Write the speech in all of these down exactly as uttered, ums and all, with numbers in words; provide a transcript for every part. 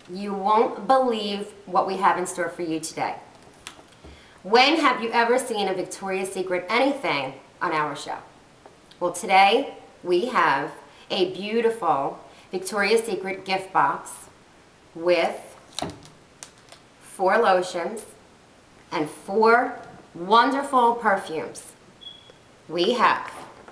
You won't believe what we have in store for you today. When have you ever seen a Victoria's Secret anything on our show? Well, today we have a beautiful Victoria's Secret gift box with four lotions and four wonderful perfumes. We have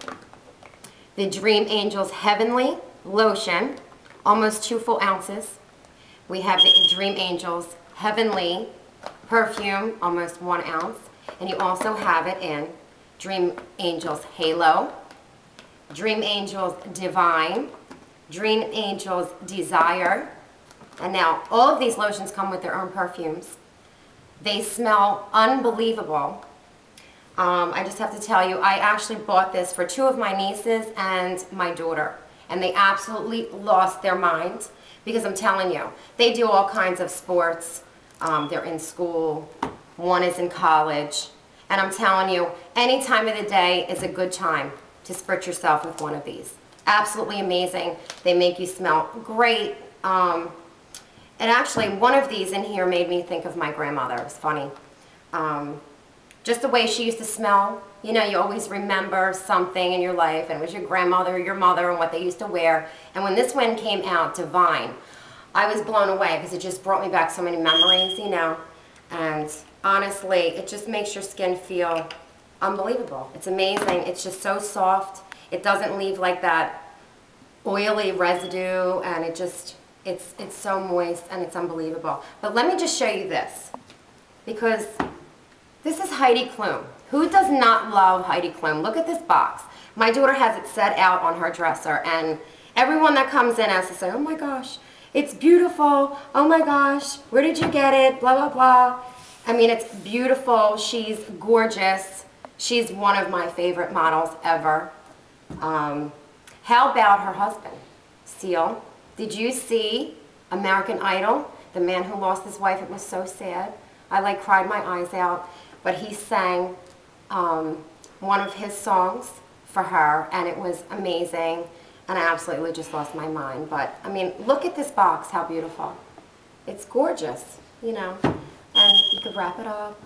the Dream Angels Heavenly Lotion, almost two full ounces. We have the Dream Angels Heavenly Perfume, almost one ounce. And you also have it in Dream Angels Halo, Dream Angels Divine, Dream Angels Desire. And now all of these lotions come with their own perfumes. They smell unbelievable. Um, I just have to tell you, I actually bought this for two of my nieces and my daughter, and they absolutely lost their minds because I'm telling you, they do all kinds of sports. Um, they're in school, one is in college, and I'm telling you, any time of the day is a good time to spritz yourself with one of these. Absolutely amazing. They make you smell great. Um, and actually, one of these in here made me think of my grandmother. It was funny. Um, Just the way she used to smell. You know, you always remember something in your life, and it was your grandmother or your mother and what they used to wear. And when this one came out, Divine, I was blown away because it just brought me back so many memories, you know. And honestly, it just makes your skin feel unbelievable. It's amazing. It's just so soft. It doesn't leave like that oily residue, and it just, it's, it's so moist, and it's unbelievable. But let me just show you this, because this is Heidi Klum. Who does not love Heidi Klum? Look at this box. My daughter has it set out on her dresser, and everyone that comes in has to say, oh my gosh, it's beautiful. Oh my gosh, where did you get it? Blah, blah, blah. I mean, it's beautiful. She's gorgeous. She's one of my favorite models ever. Um, how about her husband, Seal? Did you see American Idol? The man who lost his wife. It was so sad. I like cried my eyes out. But he sang um, one of his songs for her, and it was amazing, and I absolutely just lost my mind. But, I mean, look at this box, how beautiful. It's gorgeous, you know, and you could wrap it up,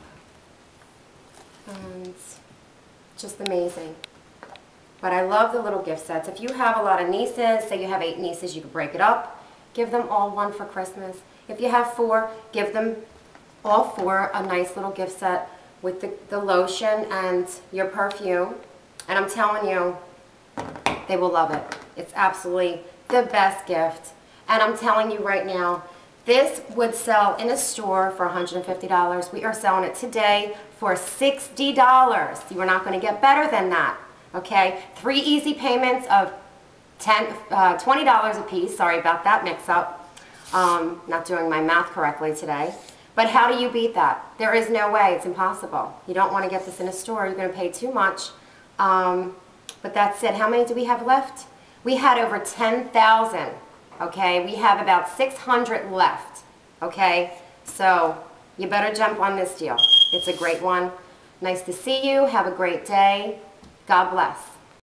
and just amazing. But I love the little gift sets. If you have a lot of nieces, say you have eight nieces, you could break it up, give them all one for Christmas. If you have four, give them all four a nice little gift set with the, the lotion and your perfume, and I'm telling you, they will love it. It's absolutely the best gift, and I'm telling you right now, this would sell in a store for one hundred fifty dollars. We are selling it today for sixty dollars. You are not going to get better than that, okay? Three easy payments of ten, uh, twenty dollars a piece. Sorry about that mix-up. Um, not doing my math correctly today. But how do you beat that? There is no way. It's impossible. You don't want to get this in a store. You're going to pay too much. Um, but that's it. How many do we have left? We had over ten thousand, okay? We have about six hundred left, okay? So you better jump on this deal. It's a great one. Nice to see you. Have a great day. God bless.